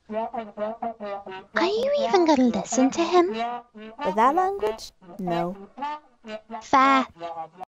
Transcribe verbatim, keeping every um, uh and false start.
Are you even gonna listen to him? With that language? No. Fair.